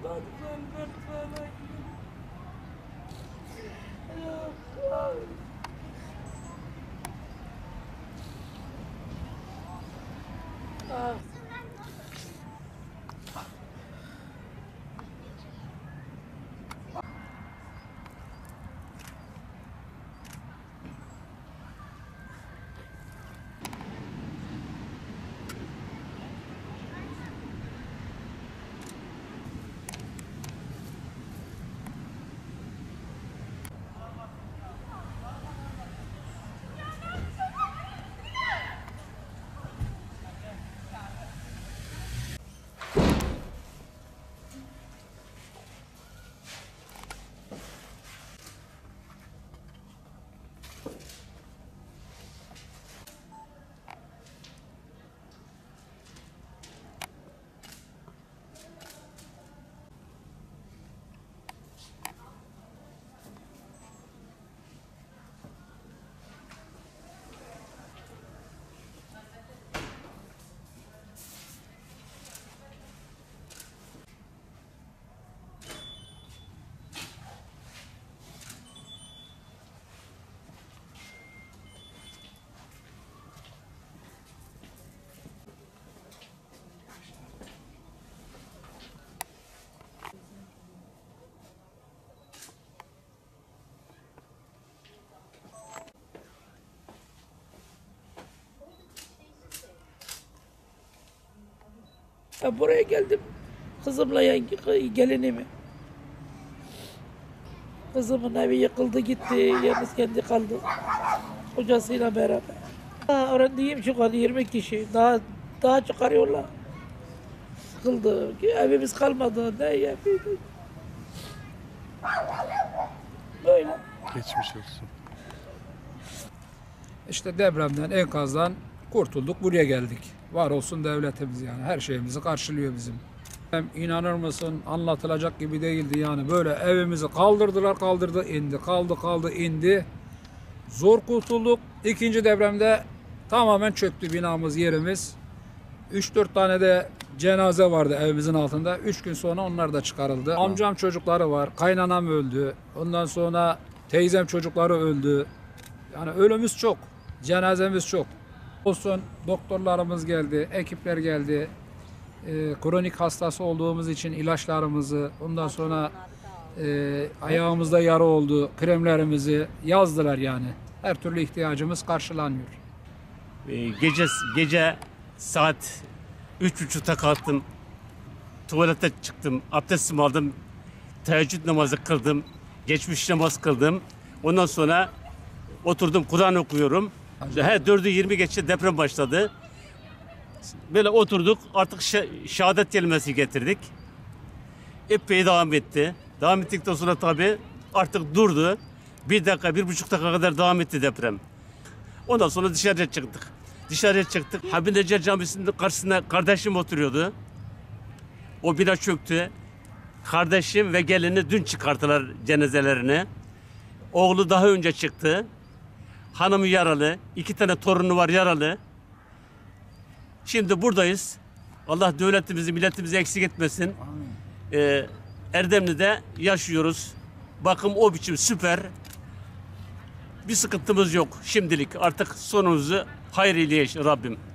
Ben buraya geldim. Kızımla gelinimi. Kızımın evi yıkıldı gitti. Yalnız kendi kaldı. Kocasıyla beraber. Öğrendiğim çıkardı 20 kişi. Daha çıkarıyorlar. Sıkıldı. Evimiz kalmadı. Ne yapıyorduk? Böyle. Geçmiş olsun. İşte depremden, enkazdan kurtulduk, buraya geldik. Var olsun devletimiz yani. Her şeyimizi karşılıyor bizim. Hem inanır mısın anlatılacak gibi değildi yani. Böyle evimizi kaldırdı, indi. Kaldı, indi. Zor kurtulduk. İkinci depremde tamamen çöktü binamız, yerimiz. 3-4 tane de cenaze vardı evimizin altında. 3 gün sonra onlar da çıkarıldı. Amcam çocukları var. Kaynanam öldü. Ondan sonra teyzem çocukları öldü. Yani ölümümüz çok. Cenazemiz çok. Olsun doktorlarımız geldi, ekipler geldi. Kronik hastası olduğumuz için ilaçlarımızı, ondan sonra ayağımızda yara oldu, kremlerimizi yazdılar yani. Her türlü ihtiyacımız karşılanıyor. Gece saat 3.30'da kalktım. Tuvalete çıktım, abdestimi aldım. Teheccüd namazı kıldım. Geçmiş namaz kıldım. Ondan sonra oturdum, Kur'an okuyorum. 4'ü 20 geçti, deprem başladı. Böyle oturduk, artık şehadet kelimesi getirdik. Epey devam etti. Devam ettikten sonra tabii artık durdu. 1 dakika, 1,5 dakika kadar devam etti deprem. Ondan sonra dışarıya çıktık. Habib Necer Camisi'nin karşısında kardeşim oturuyordu. O bina çöktü. Kardeşim ve gelini dün çıkarttılar cenazelerini. Oğlu daha önce çıktı. Hanımı yaralı. 2 tane torunu var yaralı. Şimdi buradayız. Allah devletimizi, milletimizi eksik etmesin. Erdemli'de yaşıyoruz. Bakım o biçim süper. Bir sıkıntımız yok şimdilik. Artık sonumuzu hayır eyleye Rabbim.